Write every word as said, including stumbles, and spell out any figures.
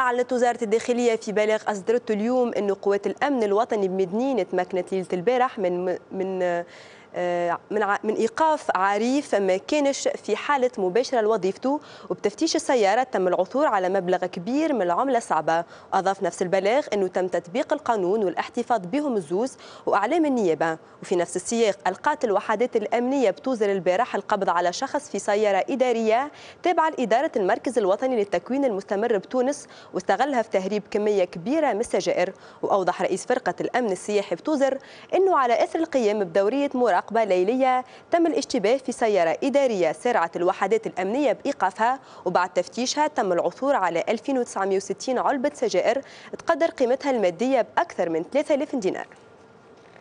أعلنت وزارة الداخلية في بلاغ أصدرته اليوم أن قوات الأمن الوطني بمدنين تمكنت ليلة البارح من من من من ايقاف عريف ما كانش في حاله مباشره لوظيفته، وبتفتيش السياره تم العثور على مبلغ كبير من العمله الصعبه. واضاف نفس البلاغ انه تم تطبيق القانون والاحتفاظ بهم الزوز واعلام النيابه. وفي نفس السياق القات الوحدات الامنيه بتوزر البارح القبض على شخص في سياره اداريه تابعه لاداره المركز الوطني للتكوين المستمر بتونس، واستغلها في تهريب كميه كبيره من السجائر. واوضح رئيس فرقه الامن السياحي بتوزر انه على اثر القيام بدوريه مراقبه مراقبة ليلية تم الاشتباه في سيارة إدارية سرعت الوحدات الأمنية بإيقافها، وبعد تفتيشها تم العثور على ألفين وتسعمائة وستين علبة سجائر تقدر قيمتها المادية بأكثر من ثلاثة آلاف دينار.